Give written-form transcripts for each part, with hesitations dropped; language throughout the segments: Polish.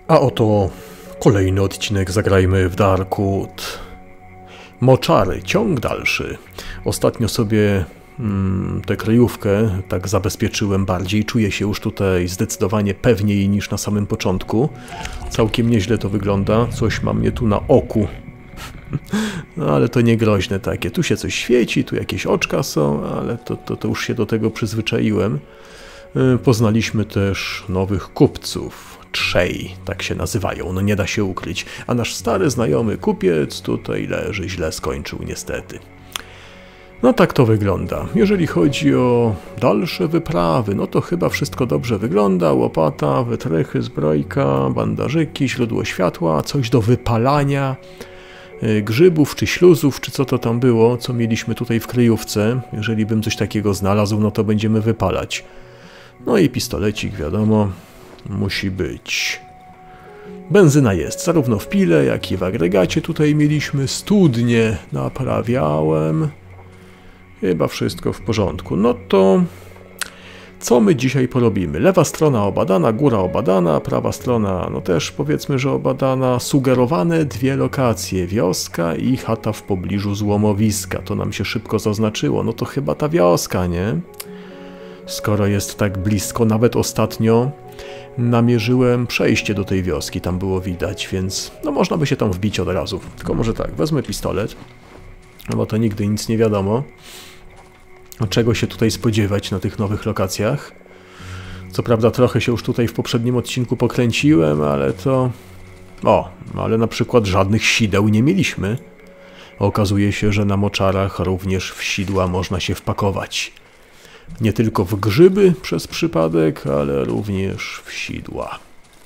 A oto kolejny odcinek Zagrajmy w Darkwood. Moczary, ciąg dalszy. Ostatnio sobie tę kryjówkę tak zabezpieczyłem bardziej. Czuję się już tutaj zdecydowanie pewniej niż na samym początku. Całkiem nieźle to wygląda. Coś ma mnie tu na oku. No ale to nie groźne takie. Tu się coś świeci, tu jakieś oczka są, ale to już się do tego przyzwyczaiłem. Poznaliśmy też nowych kupców. Trzej, tak się nazywają, no nie da się ukryć. A nasz stary znajomy kupiec tutaj leży, źle skończył niestety. No tak to wygląda. Jeżeli chodzi o dalsze wyprawy, no to chyba wszystko dobrze wygląda. Łopata, wytrychy, zbrojka, bandażyki, źródło światła, coś do wypalania, grzybów czy śluzów, czy co to tam było, co mieliśmy tutaj w kryjówce. Jeżeli bym coś takiego znalazł, no to będziemy wypalać. No i pistolecik, wiadomo, musi być. Benzyna jest, zarówno w pile, jak i w agregacie tutaj mieliśmy. Studnie naprawiałem. Chyba wszystko w porządku. No to co my dzisiaj porobimy? Lewa strona obadana, góra obadana, prawa strona no też powiedzmy, że obadana. Sugerowane dwie lokacje, wioska i chata w pobliżu złomowiska. To nam się szybko zaznaczyło. No to chyba ta wioska, nie? Skoro jest tak blisko, nawet ostatnio namierzyłem przejście do tej wioski, tam było widać, więc no można by się tam wbić od razu. Tylko może tak, wezmę pistolet, no bo to nigdy nic nie wiadomo, czego się tutaj spodziewać na tych nowych lokacjach. Co prawda trochę się już tutaj w poprzednim odcinku pokręciłem, ale to... ale na przykład żadnych sideł nie mieliśmy. Okazuje się, że na moczarach również w sidła można się wpakować. Nie tylko w grzyby przez przypadek, ale również w sidła.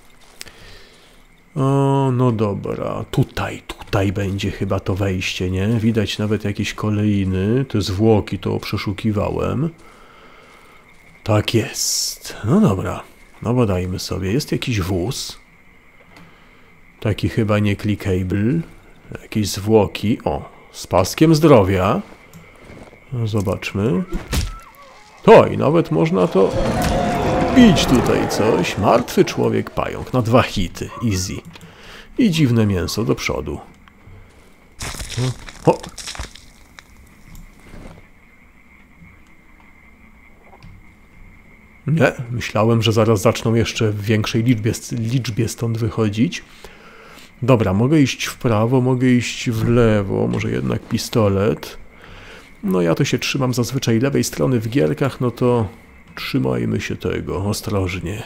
O, no dobra, tutaj będzie chyba to wejście, nie? Widać nawet jakieś kolejny, te zwłoki to przeszukiwałem. Tak jest. No dobra, no badajmy sobie. Jest jakiś wóz. Taki chyba nie clickable. Jakieś zwłoki. O, z paskiem zdrowia. No, zobaczmy. To i nawet można to bić tutaj coś. Martwy człowiek pająk na 2 hity. Easy. I dziwne mięso do przodu. O. Nie, myślałem, że zaraz zaczną jeszcze w większej liczbie stąd wychodzić. Dobra, mogę iść w prawo, mogę iść w lewo. Może jednak pistolet. No ja to się trzymam zazwyczaj lewej strony w gierkach, no to trzymajmy się tego, ostrożnie.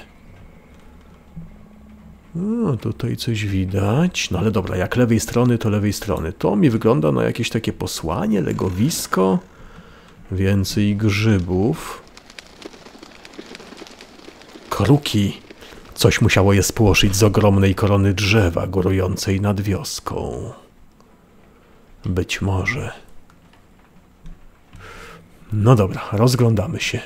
No tutaj coś widać, no ale dobra, jak lewej strony, to lewej strony. To mi wygląda na jakieś takie posłanie, legowisko, więcej grzybów. Kruki, coś musiało je spłoszyć z ogromnej korony drzewa górującej nad wioską. Być może... No dobra, rozglądamy się.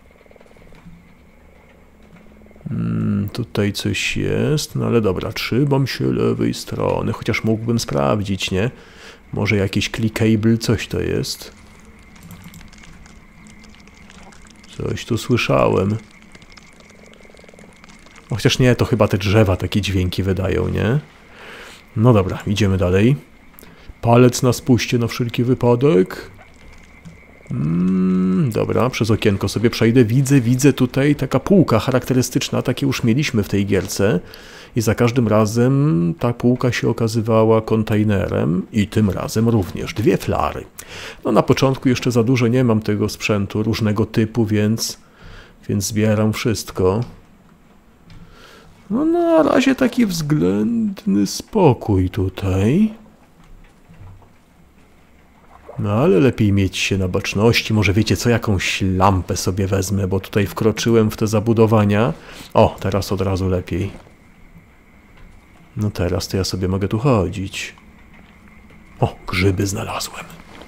Tutaj coś jest, no ale dobra, trzymam się lewej strony, chociaż mógłbym sprawdzić, nie? Może jakiś clickable, coś to jest. Coś tu słyszałem. Chociaż nie, to chyba te drzewa takie dźwięki wydają, nie? No dobra, idziemy dalej. Palec na spuście na wszelki wypadek. Dobra, przez okienko sobie przejdę. Widzę tutaj taka półka charakterystyczna, takie już mieliśmy w tej gierce i za każdym razem ta półka się okazywała kontenerem i tym razem również 2 flary. No na początku jeszcze za dużo nie mam tego sprzętu różnego typu, więc zbieram wszystko. No na razie taki względny spokój tutaj. No ale lepiej mieć się na baczności. Może wiecie co, jakąś lampę sobie wezmę, bo tutaj wkroczyłem w te zabudowania. O, teraz od razu lepiej. No teraz to ja sobie mogę tu chodzić. O, grzyby znalazłem.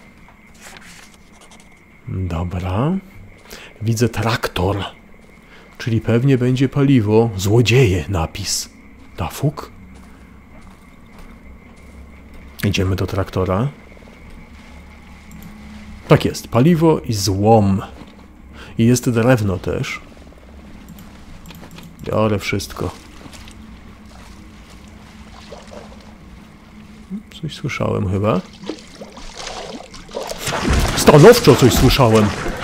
Dobra. Widzę traktor. Czyli pewnie będzie paliwo. Złodzieje napis. Dafuk? Idziemy do traktora. Tak jest, paliwo i złom. I jest drewno też. Biorę wszystko. Coś słyszałem chyba. Stanowczo coś słyszałem.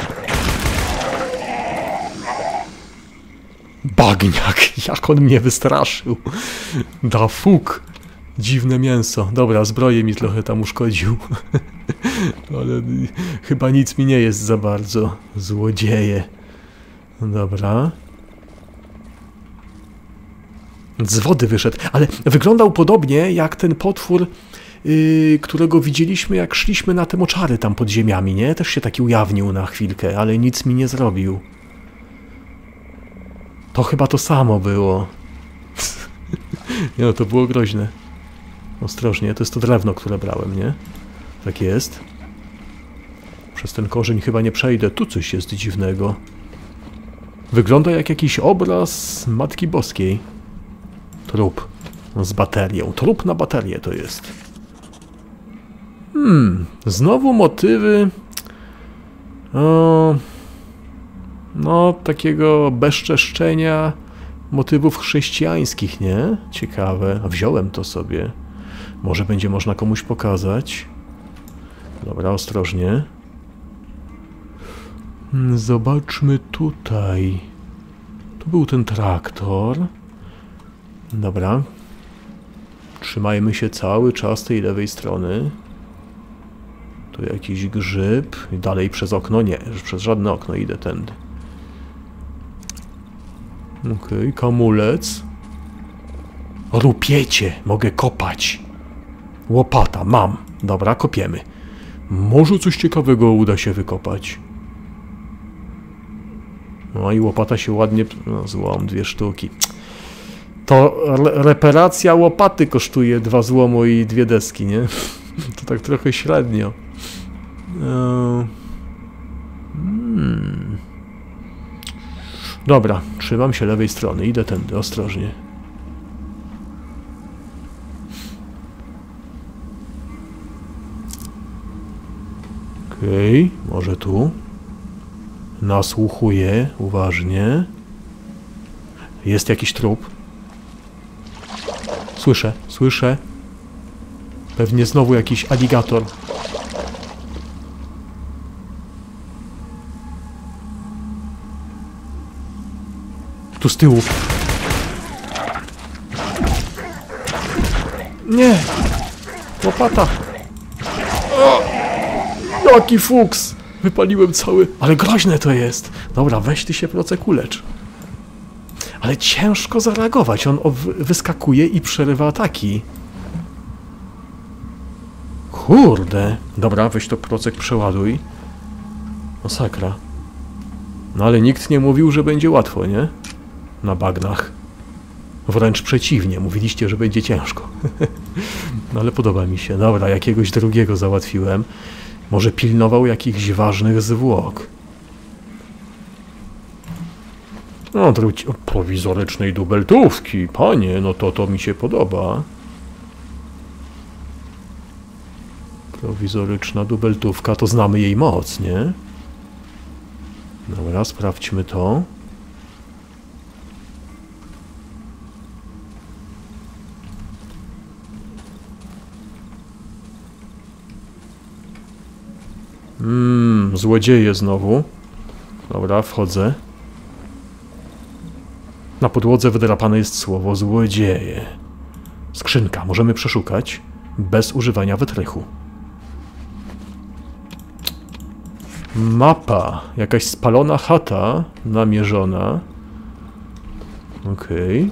Bagniak, jak on mnie wystraszył. Da fuk. Dziwne mięso. Dobra, zbroję mi trochę tam uszkodził. Ale chyba nic mi nie jest za bardzo. Złodzieje. Dobra. Z wody wyszedł, ale wyglądał podobnie jak ten potwór, którego widzieliśmy, jak szliśmy na te moczary tam pod ziemiami, nie? Też się taki ujawnił na chwilkę, ale nic mi nie zrobił. To chyba to samo było. Nie no, to było groźne. Ostrożnie, to jest to drewno, które brałem, nie? Tak jest. Przez ten korzeń chyba nie przejdę. Tu coś jest dziwnego. Wygląda jak jakiś obraz Matki Boskiej. Trup z baterią. Trup na baterię to jest. Znowu motywy... No, takiego bezczeszczenia motywów chrześcijańskich, nie? Ciekawe. A wziąłem to sobie. Może będzie można komuś pokazać. Dobra, ostrożnie. Zobaczmy tutaj. Tu był ten traktor. Dobra. Trzymajmy się cały czas tej lewej strony. Tu jakiś grzyb. I dalej przez okno? Nie, przez żadne okno idę tędy. Okej, kamulec. Rupiecie, mogę kopać. Łopata, mam. Dobra, kopiemy. Może coś ciekawego uda się wykopać. No i łopata się ładnie... No, złom, 2 sztuki. To reparacja łopaty kosztuje 2 złomu i 2 deski, nie? To tak trochę średnio. Dobra, trzymam się lewej strony. Idę tędy, ostrożnie. Okej, może tu. Nasłuchuję uważnie. Jest jakiś trup. Słyszę, słyszę. Pewnie znowu jakiś aligator. Tu z tyłu. Nie! Łopata! O! Jaki fuks! Wypaliłem cały... Ale groźne to jest! Dobra, weź ty się procek ulecz. Ale ciężko zareagować. On wyskakuje i przerywa ataki. Kurde! Dobra, weź to procek przeładuj. Masakra. No ale nikt nie mówił, że będzie łatwo, nie? Na bagnach. Wręcz przeciwnie, mówiliście, że będzie ciężko. No ale podoba mi się. Dobra, jakiegoś drugiego załatwiłem. Może pilnował jakichś ważnych zwłok. No, prowizorycznej dubeltówki. Panie, no to mi się podoba. Prowizoryczna dubeltówka, to znamy jej moc, nie? Dobra, sprawdźmy to. Złodzieje znowu. Dobra, wchodzę. Na podłodze wydrapane jest słowo złodzieje. Skrzynka, możemy przeszukać bez używania wytrychu. Mapa. Jakaś spalona chata namierzona. Okej.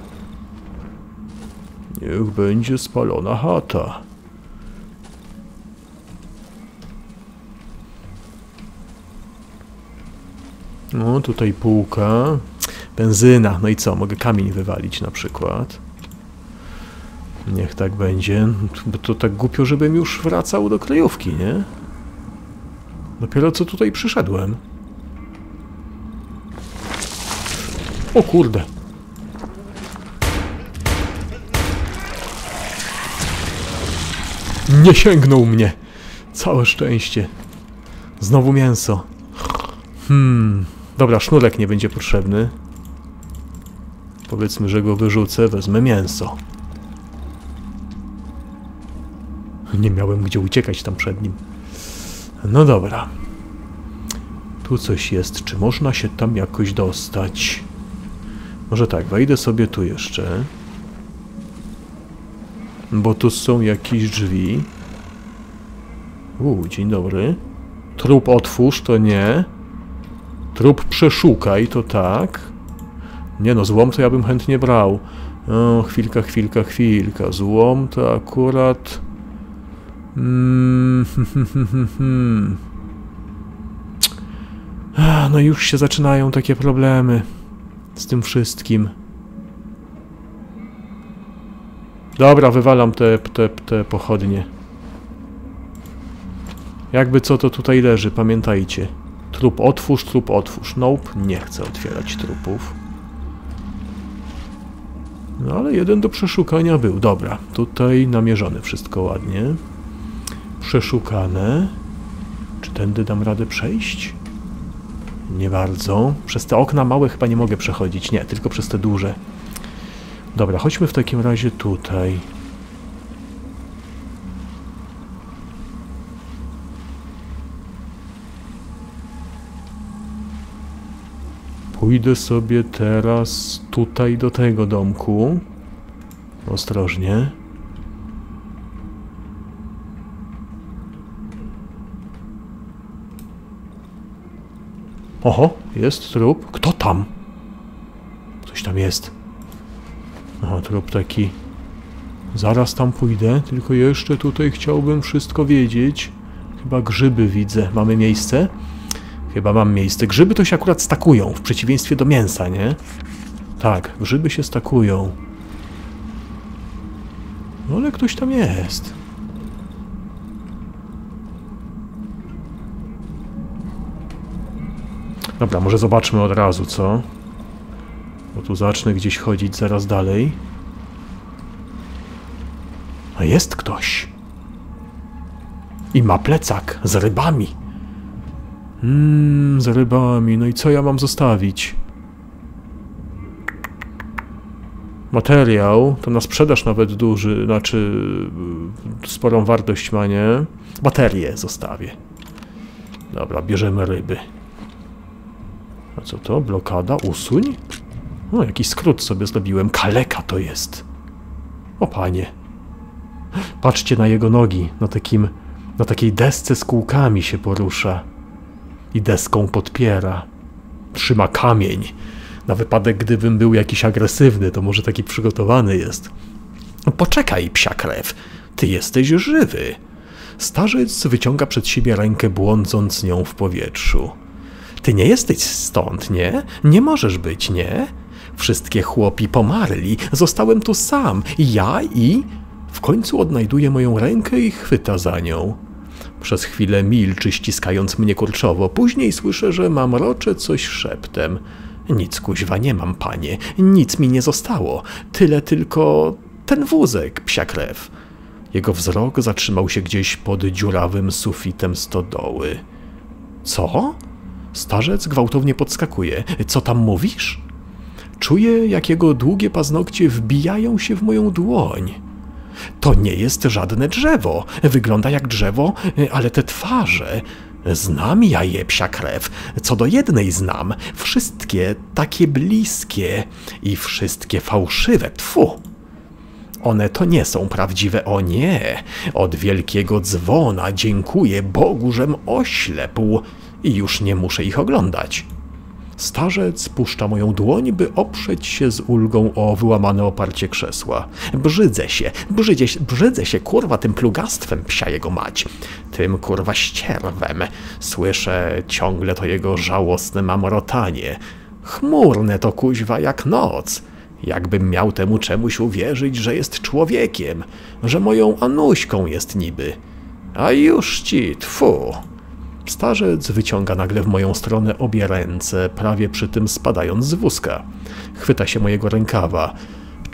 Niech będzie spalona chata. No, tutaj półka. Benzyna. No i co? Mogę kamień wywalić na przykład. Niech tak będzie. Bo to tak głupio, żebym już wracał do kryjówki, nie? Dopiero co tutaj przyszedłem. O kurde. Nie sięgnął mnie. Całe szczęście. Znowu mięso. Dobra, sznurek nie będzie potrzebny. Powiedzmy, że go wyrzucę, wezmę mięso. Nie miałem gdzie uciekać tam przed nim. No dobra. Tu coś jest. Czy można się tam jakoś dostać? Może tak, wejdę sobie tu jeszcze. Bo tu są jakieś drzwi. Dzień dobry. Trup otwórz, to nie. Trup przeszukaj, to tak. Nie no, złom to ja bym chętnie brał. O, chwilka. Złom to akurat... No już się zaczynają takie problemy z tym wszystkim. Dobra, wywalam te pochodnie. Jakby co, to tutaj leży, pamiętajcie. Trup otwórz. Nope, nie chcę otwierać trupów. No ale jeden do przeszukania był. Dobra, tutaj namierzone wszystko ładnie. Przeszukane. Czy tędy dam radę przejść? Nie bardzo. Przez te okna małe chyba nie mogę przechodzić. Nie, tylko przez te duże. Dobra, chodźmy w takim razie tutaj. Pójdę sobie teraz tutaj do tego domku. Ostrożnie. Oho, jest trup. Kto tam? Coś tam jest. Aha, trup taki. Zaraz tam pójdę, tylko jeszcze tutaj chciałbym wszystko wiedzieć. Chyba grzyby widzę. Mamy miejsce? Chyba mam miejsce. Grzyby to się akurat stakują, w przeciwieństwie do mięsa, nie? Tak, grzyby się stakują. No ale ktoś tam jest. Dobra, może zobaczmy od razu, co? Bo tu zacznę gdzieś chodzić zaraz dalej. A jest ktoś. I ma plecak z rybami. Z rybami. No i co ja mam zostawić? Materiał. To na sprzedaż nawet duży, znaczy sporą wartość ma, nie? Baterię zostawię. Dobra, bierzemy ryby. A co to? Blokada? Usuń? O, jakiś skrót sobie zrobiłem. Kaleka to jest. O panie. Patrzcie na jego nogi. Na takiej desce z kółkami się porusza. I deską podpiera. Trzyma kamień. Na wypadek, gdybym był jakiś agresywny, to może taki przygotowany jest. Poczekaj, psia krew. Ty jesteś żywy. Starzec wyciąga przed siebie rękę, błądząc nią w powietrzu. Ty nie jesteś stąd, nie? Nie możesz być, nie? Wszystkie chłopi pomarli. Zostałem tu sam. Ja i... W końcu odnajduje moją rękę i chwyta za nią. Przez chwilę milczy, ściskając mnie kurczowo. Później słyszę, że mamrocze coś szeptem. Nic kuźwa nie mam, panie. Nic mi nie zostało. Tyle tylko ten wózek, psia krew. Jego wzrok zatrzymał się gdzieś pod dziurawym sufitem stodoły. Co? Starzec gwałtownie podskakuje. Co tam mówisz? Czuję, jak jego długie paznokcie wbijają się w moją dłoń. To nie jest żadne drzewo. Wygląda jak drzewo, ale te twarze... Znam ja je, psia krew. Co do jednej znam. Wszystkie takie bliskie i wszystkie fałszywe. Tfu! One to nie są prawdziwe, o nie. Od wielkiego dzwona dziękuję Bogu, żem oślepł i już nie muszę ich oglądać. Starzec puszcza moją dłoń, by oprzeć się z ulgą o wyłamane oparcie krzesła. Brzydzę się, kurwa, tym plugastwem, psia jego mać. Tym, kurwa, ścierwem. Słyszę ciągle to jego żałosne mamrotanie. Chmurne to, kuźwa, jak noc. Jakbym miał temu czemuś uwierzyć, że jest człowiekiem, że moją Anuśką jest niby. A już ci, tfu. Starzec wyciąga nagle w moją stronę obie ręce, prawie przy tym spadając z wózka. Chwyta się mojego rękawa.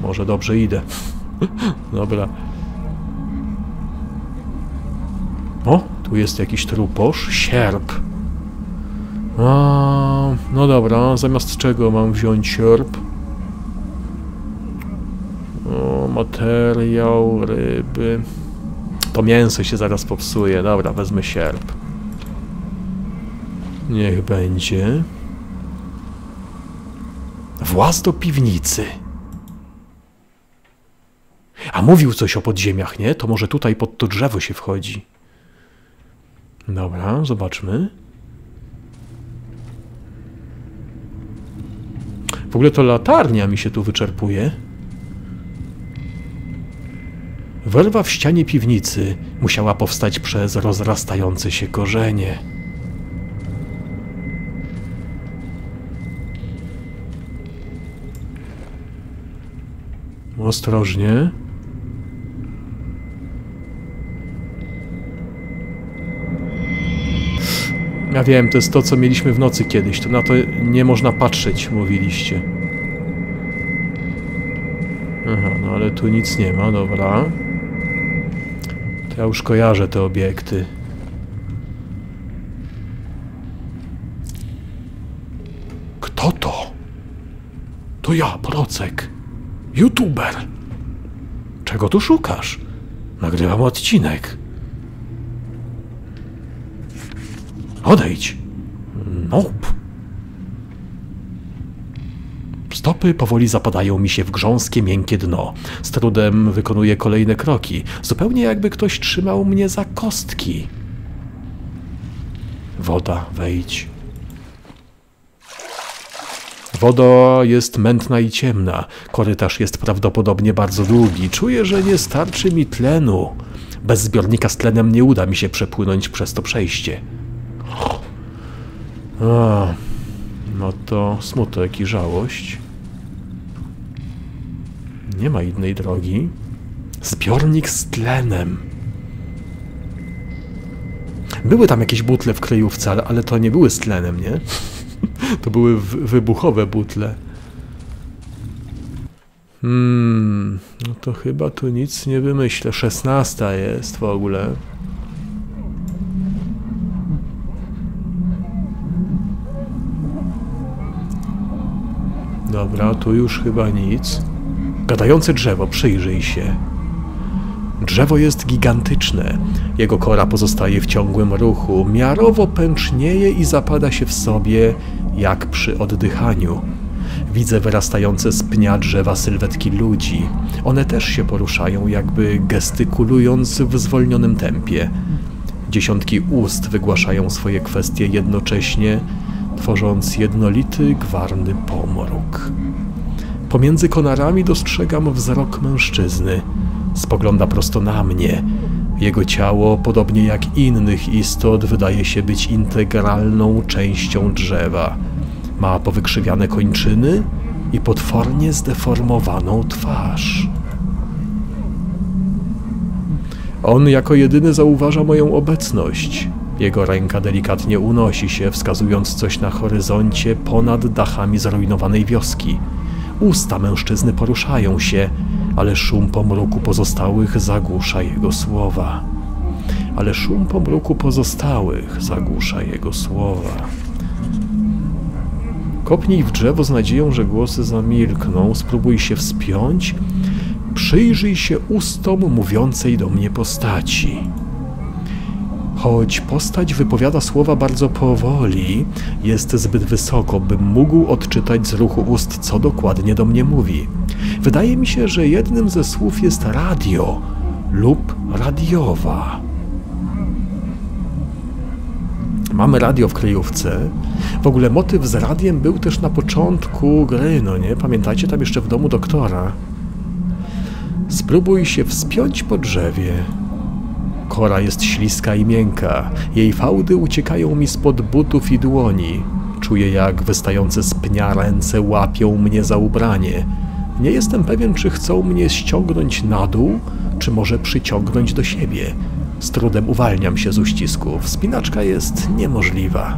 Może dobrze idę. Dobra. O, tu jest jakiś truposz. Sierp. No dobra, zamiast czego mam wziąć sierp? O, materiał, ryby. To mięso się zaraz popsuje. Dobra, wezmę sierp. Niech będzie. Właz do piwnicy. A mówił coś o podziemiach, nie? To może tutaj pod to drzewo się wchodzi. Dobra, zobaczmy. W ogóle to latarnia mi się tu wyczerpuje. Wyrwa w ścianie piwnicy musiała powstać przez rozrastające się korzenie. Ostrożnie. Ja wiem, to jest to, co mieliśmy w nocy kiedyś. To na to nie można patrzeć, mówiliście. Aha, no ale tu nic nie ma, dobra. To ja już kojarzę te obiekty. Kto to? To ja, Procek. YouTuber. Czego tu szukasz? Nagrywam odcinek. Odejdź. Nope. Stopy powoli zapadają mi się w grząskie, miękkie dno. Z trudem wykonuję kolejne kroki. Zupełnie jakby ktoś trzymał mnie za kostki. Woda, wejdź. Woda jest mętna i ciemna. Korytarz jest prawdopodobnie bardzo długi. Czuję, że nie starczy mi tlenu. Bez zbiornika z tlenem nie uda mi się przepłynąć przez to przejście. No to smutek i żałość. Nie ma innej drogi. Zbiornik z tlenem. Były tam jakieś butle w kryjówce, ale to nie były z tlenem, nie? To były wybuchowe butle. No to chyba tu nic nie wymyślę. 16 jest w ogóle. Dobra, tu już chyba nic. Gadające drzewo, przyjrzyj się. Drzewo jest gigantyczne. Jego kora pozostaje w ciągłym ruchu. Miarowo pęcznieje i zapada się w sobie, jak przy oddychaniu. Widzę wyrastające z pnia drzewa sylwetki ludzi. One też się poruszają, jakby gestykulując w zwolnionym tempie. Dziesiątki ust wygłaszają swoje kwestie jednocześnie, tworząc jednolity, gwarny pomruk. Pomiędzy konarami dostrzegam wzrok mężczyzny. Spogląda prosto na mnie. Jego ciało, podobnie jak innych istot, wydaje się być integralną częścią drzewa. Ma powykrzywiane kończyny i potwornie zdeformowaną twarz. On jako jedyny zauważa moją obecność. Jego ręka delikatnie unosi się, wskazując coś na horyzoncie ponad dachami zrujnowanej wioski. Usta mężczyzny poruszają się, ale szum pomruku pozostałych zagłusza jego słowa. Kopnij w drzewo z nadzieją, że głosy zamilkną. Spróbuj się wspiąć. Przyjrzyj się ustom mówiącej do mnie postaci. Choć postać wypowiada słowa bardzo powoli, jest zbyt wysoko, bym mógł odczytać z ruchu ust, co dokładnie do mnie mówi. Wydaje mi się, że jednym ze słów jest radio lub radiowa. Mamy radio w kryjówce. W ogóle motyw z radiem był też na początku gry, no nie? Pamiętajcie, tam jeszcze w domu doktora. Spróbuj się wspiąć po drzewie. Kora jest śliska i miękka. Jej fałdy uciekają mi spod butów i dłoni. Czuję, jak wystające z pnia ręce łapią mnie za ubranie. Nie jestem pewien, czy chcą mnie ściągnąć na dół, czy może przyciągnąć do siebie. Z trudem uwalniam się z uścisków. Wspinaczka jest niemożliwa.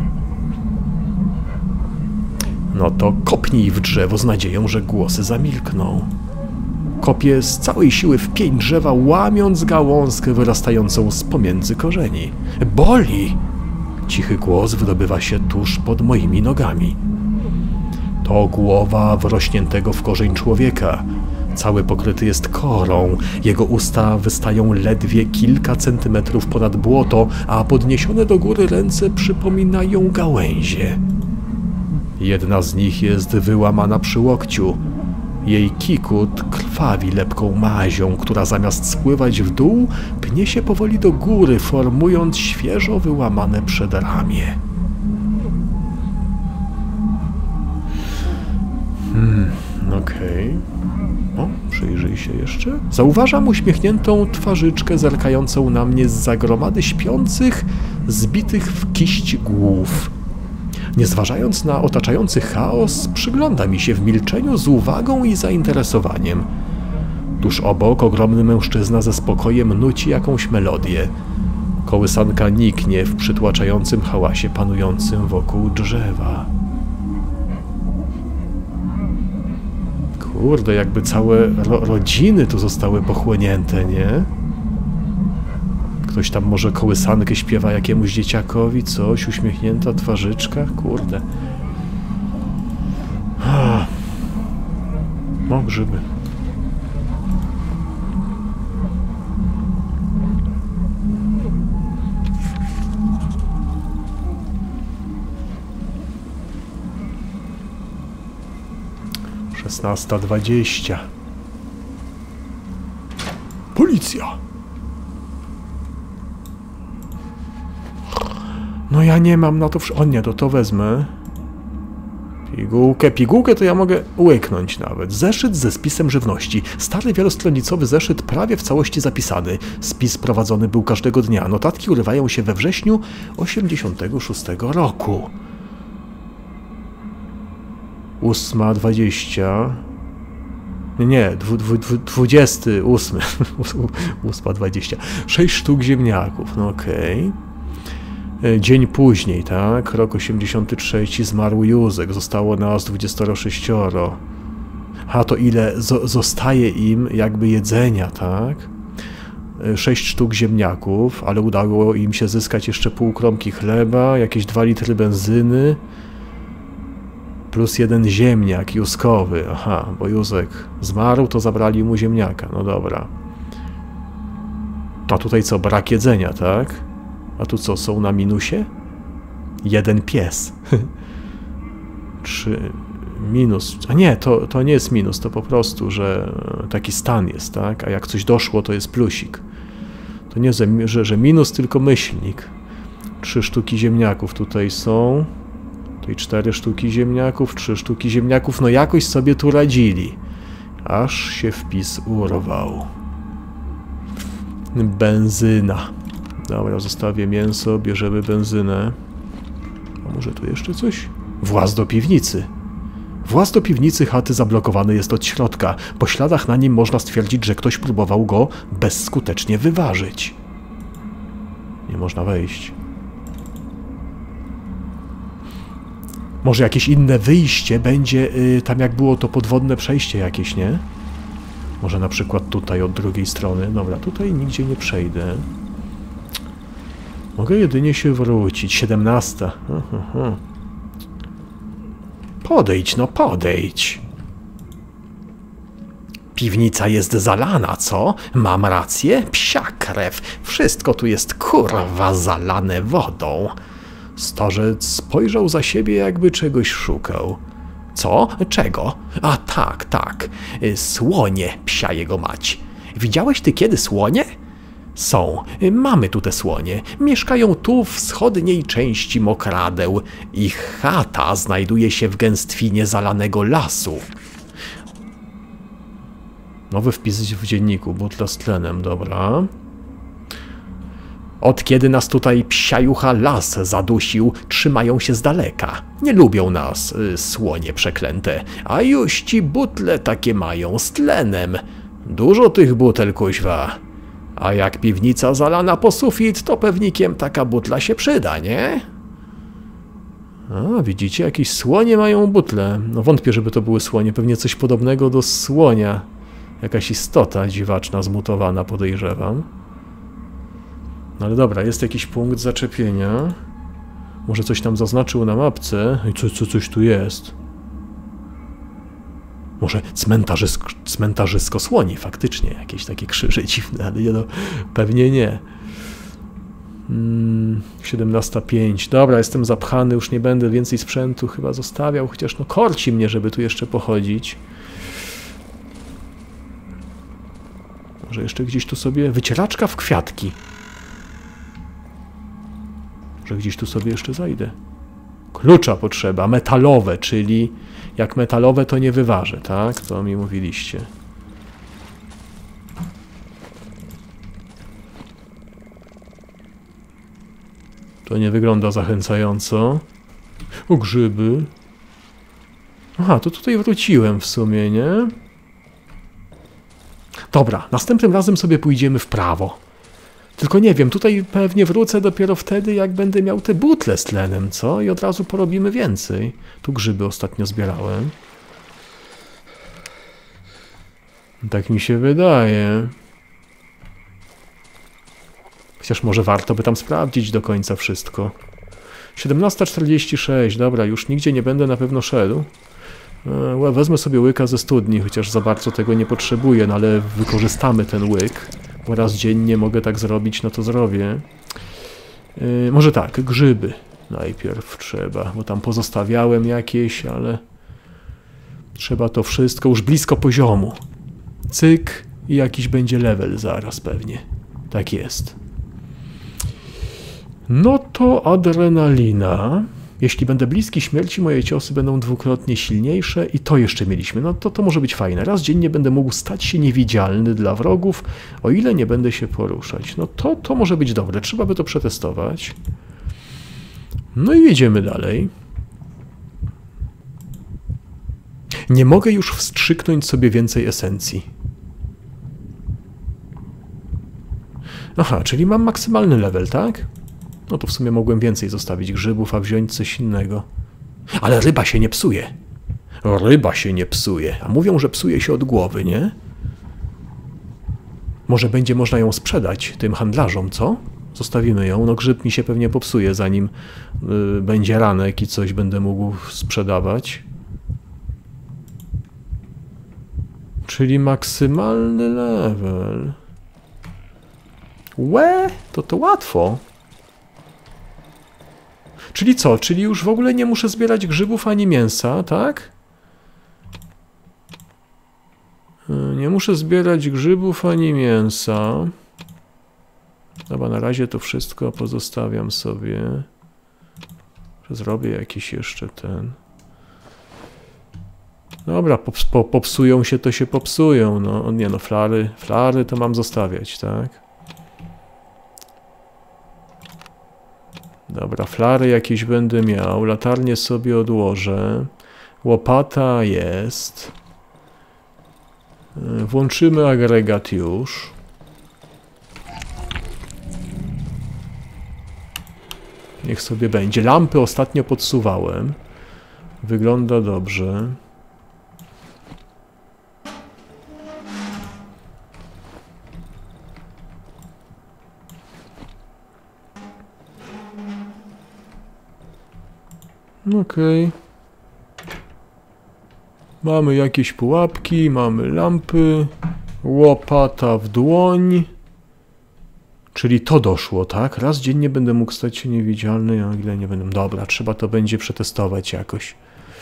No to kopnij w drzewo z nadzieją, że głosy zamilkną. Kopie z całej siły w pień drzewa, łamiąc gałązkę wyrastającą z pomiędzy korzeni. Boli! Cichy głos wydobywa się tuż pod moimi nogami. To głowa wrośniętego w korzeń człowieka. Cały pokryty jest korą, jego usta wystają ledwie kilka centymetrów ponad błoto, a podniesione do góry ręce przypominają gałęzie. Jedna z nich jest wyłamana przy łokciu. Jej kikut krwawi lepką mazią, która zamiast spływać w dół, pnie się powoli do góry, formując świeżo wyłamane przedramię. Okej. O, przyjrzyj się jeszcze. Zauważam uśmiechniętą twarzyczkę zerkającą na mnie zza gromady śpiących, zbitych w kiść głów. Nie zważając na otaczający chaos, przygląda mi się w milczeniu z uwagą i zainteresowaniem. Tuż obok ogromny mężczyzna ze spokojem nuci jakąś melodię. Kołysanka niknie w przytłaczającym hałasie panującym wokół drzewa. Kurde, jakby całe rodziny tu zostały pochłonięte, nie? Ktoś tam może kołysankę śpiewa jakiemuś dzieciakowi, coś, uśmiechnięta twarzyczka, kurde. No, grzyby. Szesnasta 20. Policja! No ja nie mam na to... O nie, to wezmę. Pigułkę to ja mogę łyknąć nawet. Zeszyt ze spisem żywności. Stary wielostronicowy zeszyt prawie w całości zapisany. Spis prowadzony był każdego dnia. Notatki urywają się we wrześniu 86 roku. 8:20. Nie, 28. 8:20. 6 sztuk ziemniaków, no okej. Dzień później, tak? Rok 83, zmarł Józek, zostało nas 26. A to ile zostaje im jakby jedzenia, tak? 6 sztuk ziemniaków, ale udało im się zyskać jeszcze pół kromki chleba, jakieś 2 litry benzyny, plus 1 ziemniak Józkowy. Aha, bo Józek zmarł, to zabrali mu ziemniaka. No dobra. A tutaj co? Brak jedzenia, tak? A tu co? Są na minusie? 1 pies. 3 minus. A nie, to nie jest minus, to po prostu, że taki stan jest, tak? A jak coś doszło, to jest plusik. To nie, że minus, tylko myślnik. 3 sztuki ziemniaków tutaj są. Tutaj 4 sztuki ziemniaków, 3 sztuki ziemniaków. No jakoś sobie tu radzili. Aż się wpis urwał. Benzyna. Dobra, zostawię mięso, bierzemy benzynę. A może tu jeszcze coś? Właz do piwnicy. Właz do piwnicy chaty zablokowany jest od środka. Po śladach na nim można stwierdzić, że ktoś próbował go bezskutecznie wyważyć. Nie można wejść. Może jakieś inne wyjście będzie, tam jak było to podwodne przejście jakieś, nie? Może na przykład tutaj od drugiej strony. Dobra, tutaj nigdzie nie przejdę. Mogę jedynie się wrócić. 17. Podejdź, no podejdź. Piwnica jest zalana, co? Mam rację? Psia krew. Wszystko tu jest kurwa zalane wodą. Starzec spojrzał za siebie, jakby czegoś szukał. Co? Czego? A tak. Słonie, psia jego mać. Widziałeś ty kiedy słonie? Są. Mamy tu te słonie. Mieszkają tu w wschodniej części Mokradeł. Ich chata znajduje się w gęstwinie zalanego lasu. Nowy wpis w dzienniku. Butla z tlenem, dobra. Od kiedy nas tutaj psiajucha las zadusił, trzymają się z daleka. Nie lubią nas, słonie przeklęte. A już ci butle takie mają z tlenem. Dużo tych butel, kuźwa. A jak piwnica zalana po sufit, to pewnikiem taka butla się przyda, nie? A, widzicie, jakieś słonie mają butle. No wątpię, żeby to były słonie. Pewnie coś podobnego do słonia. Jakaś istota dziwaczna, zmutowana, podejrzewam. No ale dobra, jest jakiś punkt zaczepienia. Może coś tam zaznaczył na mapce. I coś tu jest. Może cmentarzysko słoni, faktycznie. Jakieś takie krzyże dziwne, ale nie, no, pewnie nie. 17:05. Dobra, jestem zapchany, już nie będę więcej sprzętu chyba zostawiał, chociaż no korci mnie, żeby tu jeszcze pochodzić. Może jeszcze gdzieś tu sobie... Wycieraczka w kwiatki. Może gdzieś tu sobie jeszcze zajdę. Klucza potrzeba, metalowe, czyli jak metalowe to nie wyważę, tak? To mi mówiliście. To nie wygląda zachęcająco. O, grzyby. Aha, to tutaj wróciłem w sumie, nie? Dobra, następnym razem sobie pójdziemy w prawo. Tylko nie wiem, tutaj pewnie wrócę dopiero wtedy, jak będę miał te butle z tlenem, co? I od razu porobimy więcej. Tu grzyby ostatnio zbierałem. Tak mi się wydaje. Chociaż może warto by tam sprawdzić do końca wszystko. 17:46, dobra, już nigdzie nie będę na pewno szedł. Wezmę sobie łyka ze studni, chociaż za bardzo tego nie potrzebuję, no ale wykorzystamy ten łyk. Bo raz dziennie mogę tak zrobić, no to zrobię. Może tak, grzyby najpierw trzeba, bo tam pozostawiałem jakieś, ale trzeba to wszystko już blisko poziomu. Cyk i jakiś będzie level zaraz pewnie. Tak jest. No to adrenalina. Jeśli będę bliski śmierci, moje ciosy będą dwukrotnie silniejsze i to jeszcze mieliśmy. No to może być fajne. Raz dziennie będę mógł stać się niewidzialny dla wrogów, o ile nie będę się poruszać. No to może być dobre. Trzeba by to przetestować. No i jedziemy dalej. Nie mogę już wstrzyknąć sobie więcej esencji. Aha, czyli mam maksymalny level, tak? No to w sumie mogłem więcej zostawić grzybów, a wziąć coś innego. Ale ryba się nie psuje. Ryba się nie psuje. A mówią, że psuje się od głowy, nie? Może będzie można ją sprzedać tym handlarzom, co? Zostawimy ją. No grzyb mi się pewnie popsuje, zanim będzie ranek i coś będę mógł sprzedawać. Czyli maksymalny level. Łe, to łatwo. Czyli co? Czyli już w ogóle nie muszę zbierać grzybów ani mięsa, tak? Nie muszę zbierać grzybów ani mięsa. Dobra, na razie to wszystko pozostawiam sobie. Zrobię jakiś jeszcze ten... Dobra, popsują się, to się popsują. No nie no, flary to mam zostawiać, tak? Dobra, flary jakieś będę miał, latarnię sobie odłożę, łopata jest, włączymy agregat już. Niech sobie będzie. Lampy ostatnio podsuwałem, wygląda dobrze. Okej. Mamy jakieś pułapki, mamy lampy, łopata w dłoń. Czyli to doszło, tak? Raz dziennie będę mógł stać się niewidzialny, a ile nie będę. Dobra, trzeba to będzie przetestować jakoś.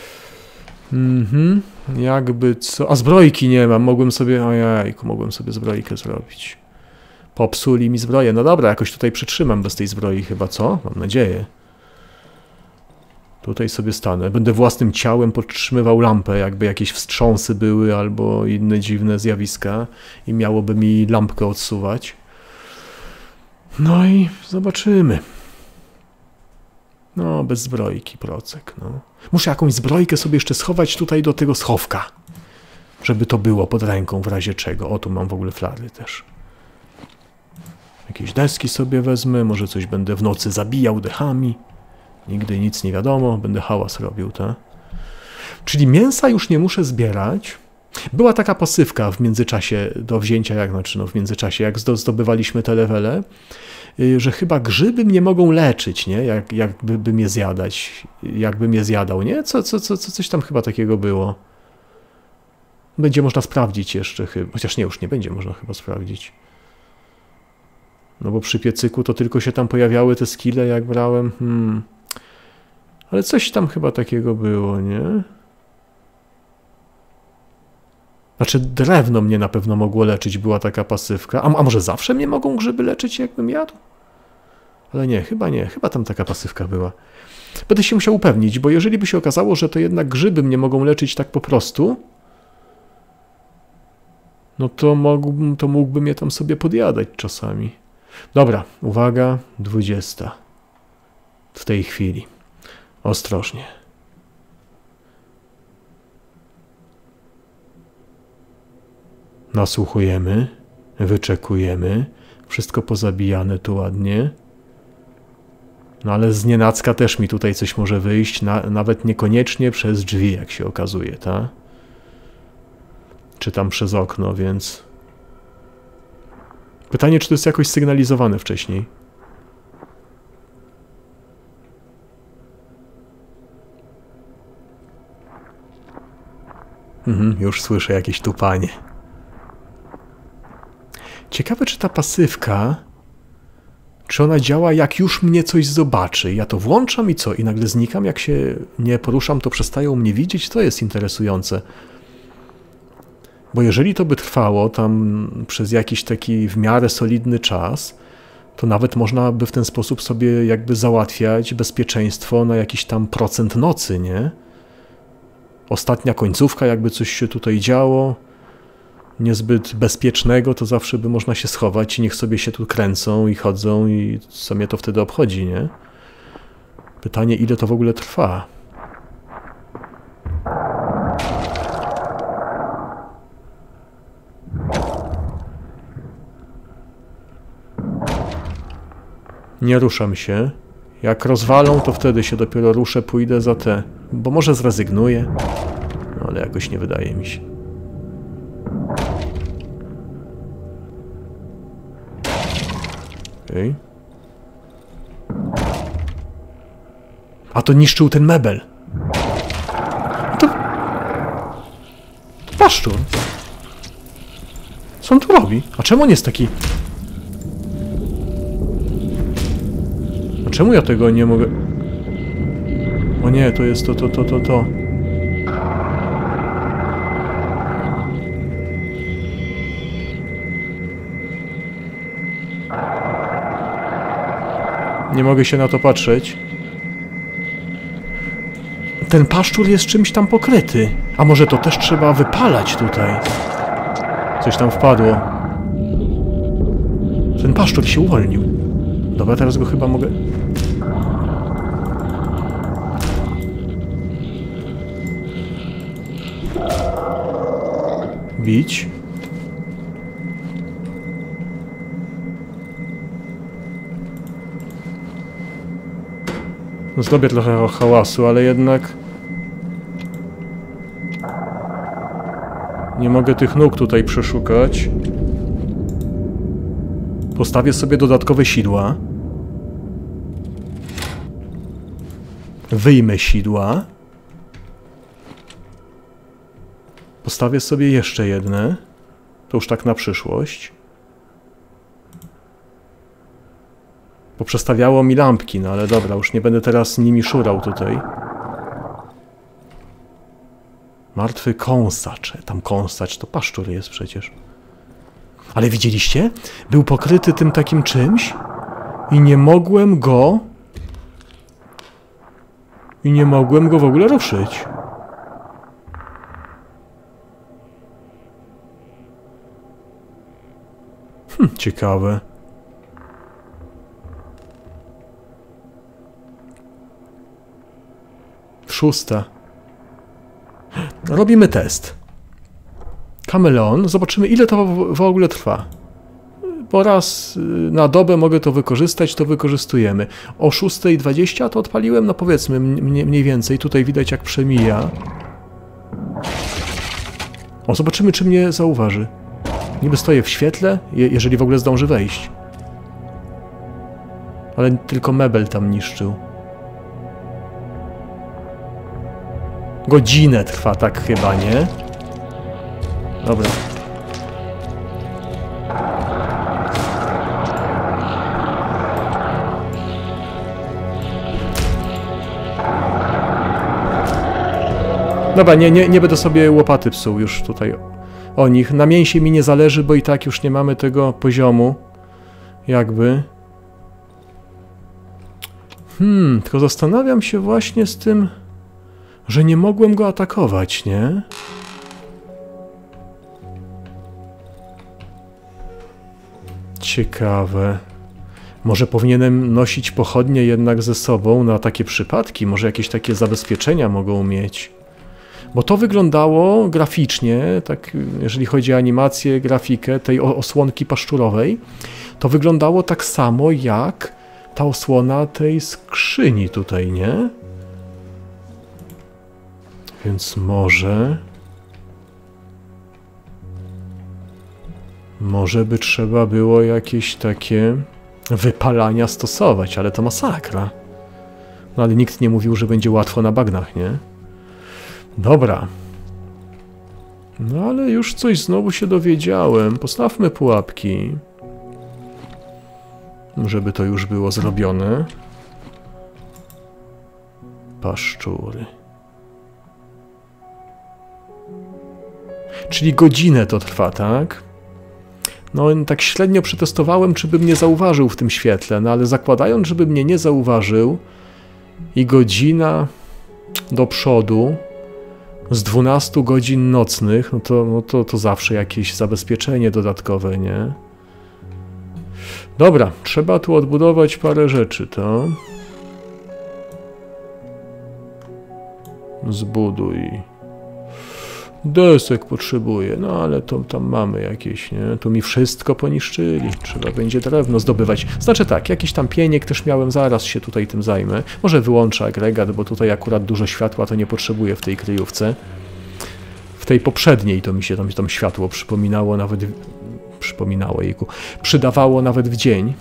Jakby co... A zbrojki nie mam, mogłem sobie... Ojejku, mogłem sobie zbrojkę zrobić. Popsuli mi zbroję. No dobra, jakoś tutaj przytrzymam bez tej zbroi chyba, co? Mam nadzieję. Tutaj sobie stanę. Będę własnym ciałem podtrzymywał lampę, jakby jakieś wstrząsy były albo inne dziwne zjawiska i miałoby mi lampkę odsuwać. No i zobaczymy. No, bez zbrojki, procek, no. Muszę jakąś zbrojkę sobie jeszcze schować tutaj do tego schowka, żeby to było pod ręką w razie czego. O, tu mam w ogóle flary też. Jakieś deski sobie wezmę, może coś będę w nocy zabijał dechami. Nigdy nic nie wiadomo, będę hałas robił, tak? Czyli mięsa już nie muszę zbierać. Była taka pasywka w międzyczasie do wzięcia, w międzyczasie, jak zdobywaliśmy te levele, że chyba grzyby mnie mogą leczyć, nie? Jakby mnie zjadać, jakbym je zjadał, nie? Coś tam chyba takiego było. Będzie można sprawdzić jeszcze chyba, chociaż nie, już nie będzie można chyba sprawdzić. No bo przy piecyku to tylko się tam pojawiały te skille, jak brałem. Ale coś tam chyba takiego było, nie? Znaczy drewno mnie na pewno mogło leczyć, była taka pasywka. A może zawsze mnie mogą grzyby leczyć, jakbym jadł? Ale nie, chyba tam taka pasywka była. Będę się musiał upewnić, bo jeżeli by się okazało, że to jednak grzyby mnie mogą leczyć tak po prostu, no to mógłbym je tam sobie podjadać czasami. Dobra, uwaga, 20. W tej chwili. Ostrożnie. Nasłuchujemy, wyczekujemy, wszystko pozabijane tu ładnie. No ale znienacka też mi tutaj coś może wyjść, nawet niekoniecznie przez drzwi, jak się okazuje, tak? Czy tam przez okno, więc... Pytanie, czy to jest jakoś sygnalizowane wcześniej? Już słyszę jakieś tupanie. Ciekawe, czy ta pasywka, czy ona działa, jak już mnie coś zobaczy. Ja to włączam i co? I nagle znikam, jak się nie poruszam, to przestają mnie widzieć? To jest interesujące. Bo jeżeli to by trwało tam przez jakiś taki w miarę solidny czas, to nawet można by w ten sposób sobie jakby załatwiać bezpieczeństwo na jakiś tam procent nocy, nie? Ostatnia końcówka, jakby coś się tutaj działo, niezbyt bezpiecznego, to zawsze by można się schować i niech sobie się tu kręcą i chodzą i co mnie to wtedy obchodzi, nie? Pytanie, ile to w ogóle trwa? Nie ruszam się. Jak rozwalą, to wtedy się dopiero ruszę, pójdę za te. Bo może zrezygnuję, no, ale jakoś nie wydaje mi się. Okej. A to niszczył ten mebel. To paszczur. Co on tu robi? A czemu on jest taki... A czemu ja tego nie mogę... O nie, to jest to. Nie mogę się na to patrzeć. Ten paszczur jest czymś tam pokryty. A może to też trzeba wypalać tutaj? Coś tam wpadło. Ten paszczur się uwolnił. Dobra, teraz go chyba mogę... bić. Zrobię trochę hałasu, ale jednak... nie mogę tych nóg tutaj przeszukać. Postawię sobie dodatkowe sidła. Wyjmę sidła. Postawię sobie jeszcze jedne. To już tak na przyszłość. Poprzestawiało mi lampki, no ale dobra, już nie będę teraz nimi szurał tutaj. Martwy kąsacz. Tam kąsacz to paszczur jest przecież. Ale widzieliście? Był pokryty tym takim czymś i nie mogłem go... w ogóle ruszyć. Ciekawe. Szósta. Robimy test. Kameleon. Zobaczymy, ile to w ogóle trwa. Bo raz na dobę mogę to wykorzystać, to wykorzystujemy. O 6:20 to odpaliłem, no powiedzmy mniej więcej. Tutaj widać, jak przemija. O, zobaczymy, czy mnie zauważy. Niby stoję w świetle, jeżeli w ogóle zdąży wejść. Ale tylko mebel tam niszczył. Godzinę trwa, tak chyba, nie? Dobra. Dobra, nie będę sobie łopaty psuł już tutaj o nich. Na mięsie mi nie zależy, bo i tak już nie mamy tego poziomu. Jakby. Tylko zastanawiam się właśnie z tym, że nie mogłem go atakować, nie? Ciekawe. Może powinienem nosić pochodnie jednak ze sobą na takie przypadki? Może jakieś takie zabezpieczenia mogą mieć? Bo to wyglądało graficznie, tak jeżeli chodzi o animację, grafikę tej osłonki paszczurowej, to wyglądało tak samo jak ta osłona tej skrzyni tutaj, nie? Więc może by trzeba było jakieś takie wypalania stosować, ale to masakra. No ale nikt nie mówił, że będzie łatwo na bagnach, nie? Dobra. No ale już coś znowu się dowiedziałem. Postawmy pułapki. Żeby to już było zrobione. Paszczury. Czyli godzinę to trwa, tak? No tak średnio przetestowałem, czy by mnie zauważył w tym świetle, no ale zakładając, żeby mnie nie zauważył i godzina do przodu z 12 godzin nocnych, no to zawsze jakieś zabezpieczenie dodatkowe, nie? Dobra, trzeba tu odbudować parę rzeczy, to... Zbuduj. Desek potrzebuję, no ale to tam mamy jakieś, nie? Tu mi wszystko poniszczyli, trzeba będzie drewno zdobywać. Znaczy tak, jakiś tam pieniek też miałem, zaraz się tutaj tym zajmę. Może wyłączę agregat, bo tutaj akurat dużo światła to nie potrzebuję w tej kryjówce. W tej poprzedniej to mi się tam światło przypominało nawet... Przydawało nawet w dzień.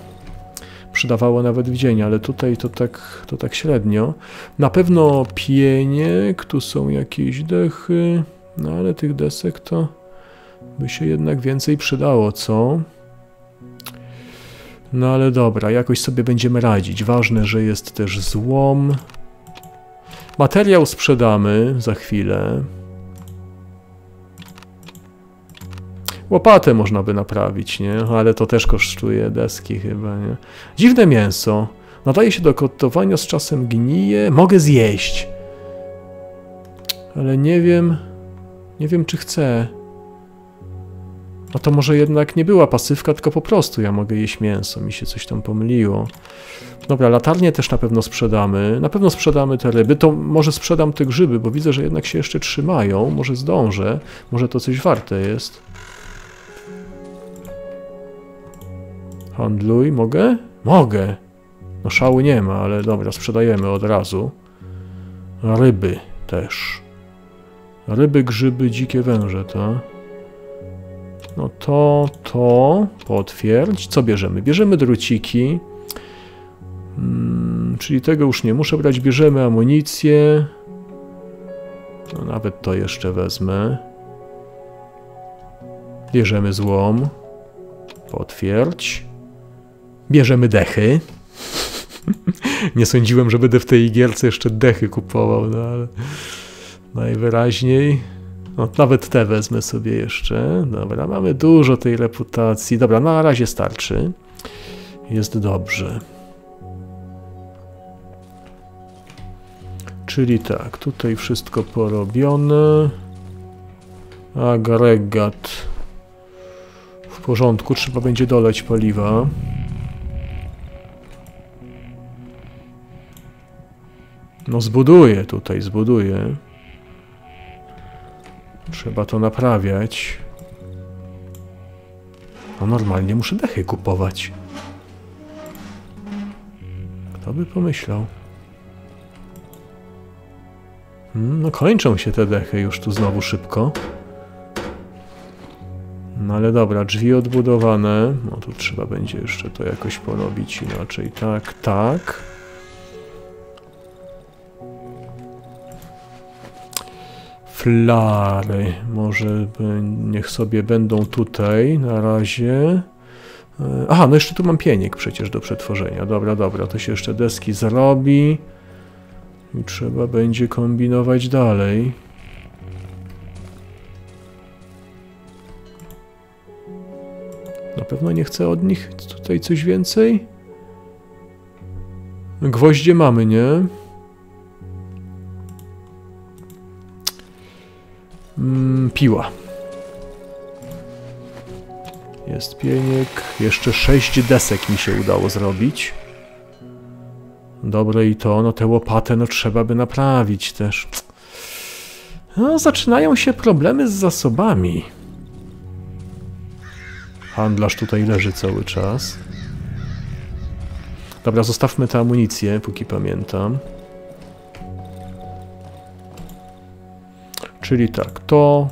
Ale tutaj to tak średnio. Na pewno pieniek, tu są jakieś dechy, no ale tych desek to by się jednak więcej przydało, co? No ale dobra, jakoś sobie będziemy radzić. Ważne, że jest też złom. Materiał sprzedamy za chwilę. Łopatę można by naprawić, nie? Ale to też kosztuje deski chyba, nie? Dziwne mięso. Nadaje się do gotowania, z czasem gnije. Mogę zjeść. Ale nie wiem, czy chcę. No to może jednak nie była pasywka, tylko po prostu ja mogę jeść mięso. Mi się coś tam pomyliło. Dobra, latarnię też na pewno sprzedamy. Na pewno sprzedamy te ryby. To może sprzedam te grzyby, bo widzę, że jednak się jeszcze trzymają. Może zdążę. Może to coś warte jest. Handluj, mogę? Mogę. No szału nie ma, ale dobra, sprzedajemy od razu. Ryby też. Ryby, grzyby, dzikie węże, to. No to potwierdź. Co bierzemy? Bierzemy druciki. Czyli tego już nie muszę brać. Bierzemy amunicję. No nawet to jeszcze wezmę. Bierzemy złom. Potwierdź. Bierzemy dechy. Nie sądziłem, że będę w tej gierce jeszcze dechy kupował, no ale najwyraźniej. No, nawet te wezmę sobie jeszcze. Dobra, mamy dużo tej reputacji. Dobra, na razie starczy. Jest dobrze. Czyli tak, tutaj wszystko porobione. Agregat w porządku, trzeba będzie doleć paliwa. No zbuduję tutaj, zbuduję. Trzeba to naprawiać. No normalnie muszę dechy kupować. Kto by pomyślał? No kończą się te dechy już tu znowu szybko. No ale dobra, drzwi odbudowane. No tu trzeba będzie jeszcze to jakoś porobić inaczej. Tak, tak. Flary. Może niech sobie będą tutaj na razie. Aha, no jeszcze tu mam pieniek przecież do przetworzenia. Dobra, dobra, to się jeszcze deski zrobi. I trzeba będzie kombinować dalej. Na pewno nie chcę od nich tutaj coś więcej. Gwoździe mamy, nie? Piła. Jest pieniek. Jeszcze 6 desek mi się udało zrobić. Dobre i to, no tę łopatę no trzeba by naprawić też. No, zaczynają się problemy z zasobami. Handlarz tutaj leży cały czas. Dobra, zostawmy tę amunicję, póki pamiętam. Czyli tak, to...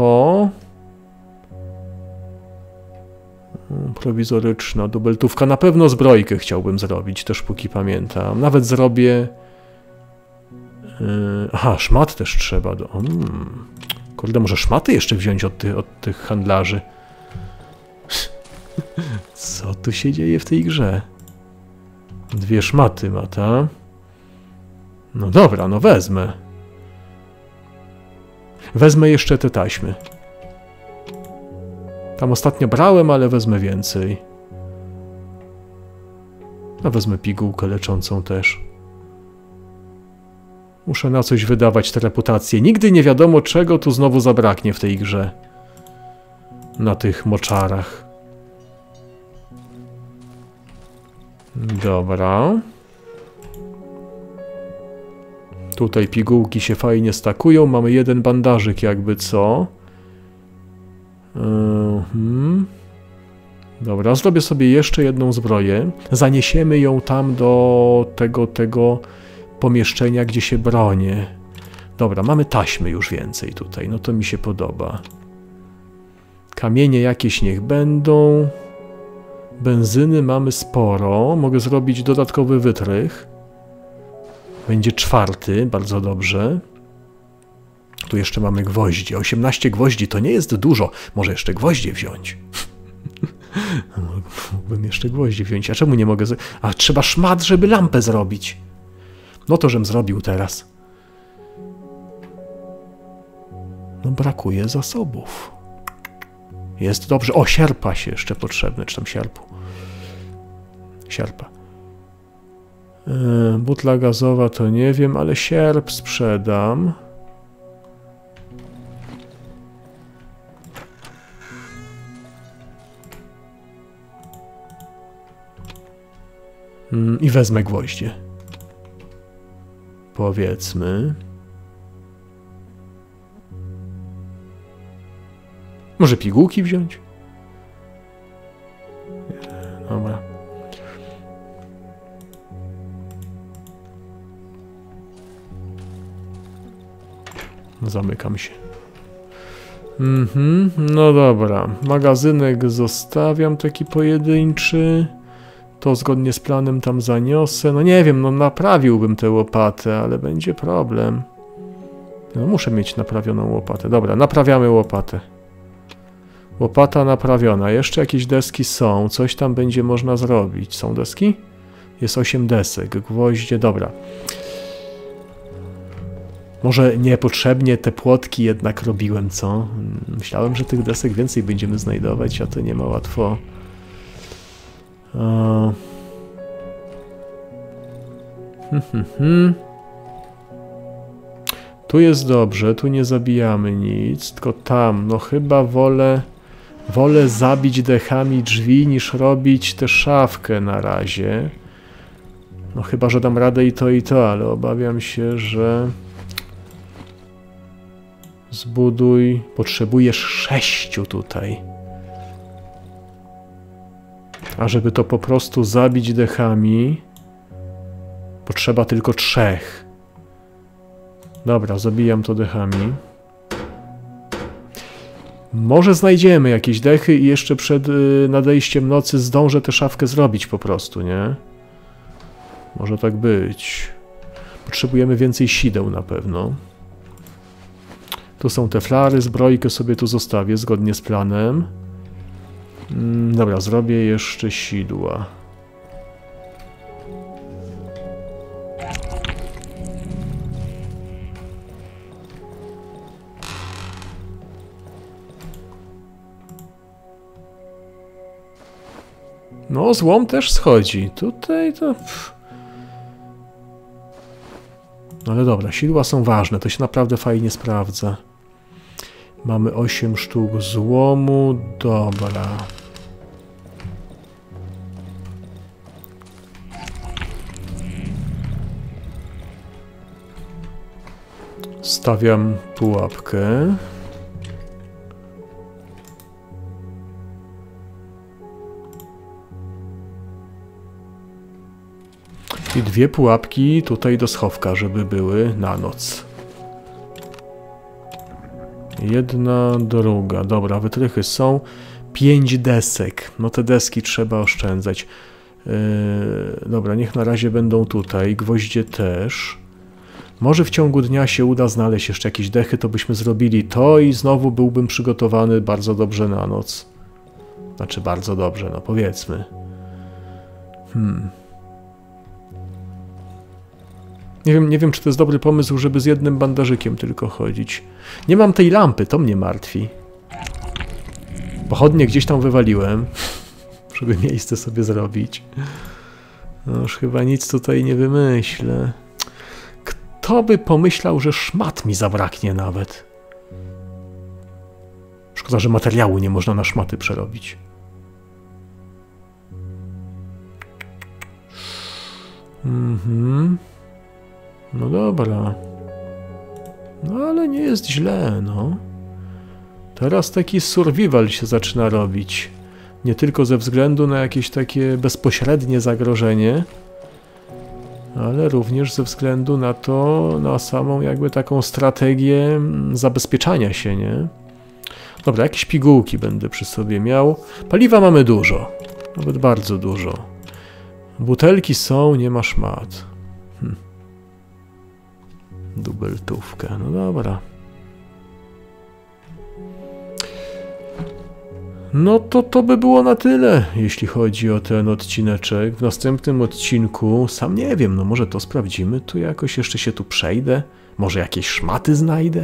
Prowizoryczna dubeltówka. Na pewno zbrojkę chciałbym zrobić, też póki pamiętam. Nawet zrobię... Aha, szmat też trzeba. Kurde, może szmaty jeszcze wziąć od tych handlarzy. Co tu się dzieje w tej grze? 2 szmaty ma ta. No dobra, no wezmę. Wezmę jeszcze te taśmy. Tam ostatnio brałem, ale wezmę więcej. A wezmę pigułkę leczącą też. Muszę na coś wydawać tę reputację. Nigdy nie wiadomo, czego tu znowu zabraknie w tej grze. Na tych moczarach. Dobra. Tutaj pigułki się fajnie stakują. Mamy 1 bandażyk jakby co. Dobra, zrobię sobie jeszcze jedną zbroję. Zaniesiemy ją tam do tego pomieszczenia, gdzie się bronię. Dobra, mamy taśmy już więcej tutaj. No to mi się podoba. Kamienie jakieś niech będą. Benzyny mamy sporo. Mogę zrobić dodatkowy wytrych. Będzie 4, bardzo dobrze. Tu jeszcze mamy gwoździe. 18 gwoździ to nie jest dużo. Może jeszcze gwoździe wziąć. Mógłbym jeszcze gwoździe wziąć. A czemu nie mogę? A trzeba szmat, żeby lampę zrobić. No to żem zrobił teraz. No brakuje zasobów. Jest dobrze. O, sierpa się jeszcze potrzebne. Czy tam sierpu? Sierpa. Butla gazowa to nie wiem, ale sierp sprzedam. I wezmę gwoździe. Powiedzmy. Może pigułki wziąć? Dobra. Zamykam się. No dobra. Magazynek zostawiam taki pojedynczy. To zgodnie z planem tam zaniosę. No nie wiem, no naprawiłbym tę łopatę, ale będzie problem. No muszę mieć naprawioną łopatę. Dobra, naprawiamy łopatę. Łopata naprawiona. Jeszcze jakieś deski są. Coś tam będzie można zrobić. Są deski? Jest 8 desek. Gwoździe. Dobra. Może niepotrzebnie te płotki jednak robiłem, co? Myślałem, że tych desek więcej będziemy znajdować, a to nie ma łatwo. Tu jest dobrze, tu nie zabijamy nic, tylko tam, no chyba wolę zabić dechami drzwi, niż robić tę szafkę na razie. No chyba, że dam radę i to, ale obawiam się, że... Zbuduj... Potrzebujesz 6 tutaj. A żeby to po prostu zabić dechami, potrzeba tylko 3. Dobra, zabijam to dechami. Może znajdziemy jakieś dechy i jeszcze przed nadejściem nocy zdążę tę szafkę zrobić po prostu, nie? Może tak być. Potrzebujemy więcej sideł na pewno. Tu są te flary, zbrojkę sobie tu zostawię zgodnie z planem. Dobra, zrobię jeszcze sidła. No, złom też schodzi. Tutaj to... Ale dobra, sidła są ważne, to się naprawdę fajnie sprawdza. Mamy 8 sztuk złomu, dobra. Stawiam pułapkę. I 2 pułapki tutaj do schowka, żeby były na noc. 1, 2. Dobra, wytrychy są. 5 desek. No te deski trzeba oszczędzać. Dobra, niech na razie będą tutaj. Gwoździe też. Może w ciągu dnia się uda znaleźć jeszcze jakieś dechy, to byśmy zrobili to i znowu byłbym przygotowany bardzo dobrze na noc. Znaczy bardzo dobrze, no powiedzmy. Nie wiem, czy to jest dobry pomysł, żeby z jednym bandażykiem tylko chodzić. Nie mam tej lampy, to mnie martwi. Pochodnie gdzieś tam wywaliłem, żeby miejsce sobie zrobić. No już chyba nic tutaj nie wymyślę. Kto by pomyślał, że szmat mi zabraknie nawet? Szkoda, że materiału nie można na szmaty przerobić. No dobra. No ale nie jest źle, no. Teraz taki survival się zaczyna robić. Nie tylko ze względu na jakieś takie bezpośrednie zagrożenie, ale również ze względu na to, na samą jakby taką strategię zabezpieczania się, nie? Dobra, jakieś pigułki będę przy sobie miał. Paliwa mamy dużo. Nawet bardzo dużo. Butelki są, nie ma szmat. Dubeltówkę, no dobra. No to by było na tyle, jeśli chodzi o ten odcineczek. W następnym odcinku, sam nie wiem, no może to sprawdzimy, tu jakoś jeszcze się tu przejdę, może jakieś szmaty znajdę.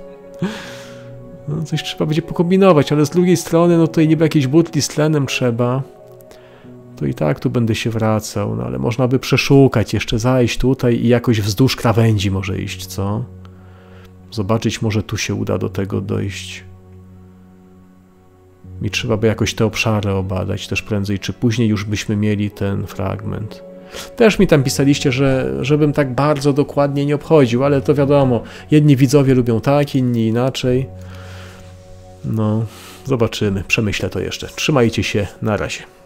No coś trzeba będzie pokombinować, ale z drugiej strony, no tutaj niby jakieś butli z tlenem trzeba. To i tak tu będę się wracał, no ale można by przeszukać, jeszcze zajść tutaj i jakoś wzdłuż krawędzi może iść, co? Zobaczyć, może tu się uda do tego dojść. I trzeba by jakoś te obszary obadać też prędzej czy później już byśmy mieli ten fragment. Też mi tam pisaliście, żebym tak bardzo dokładnie nie obchodził, ale to wiadomo, jedni widzowie lubią tak, inni inaczej. No, zobaczymy, przemyślę to jeszcze. Trzymajcie się, na razie.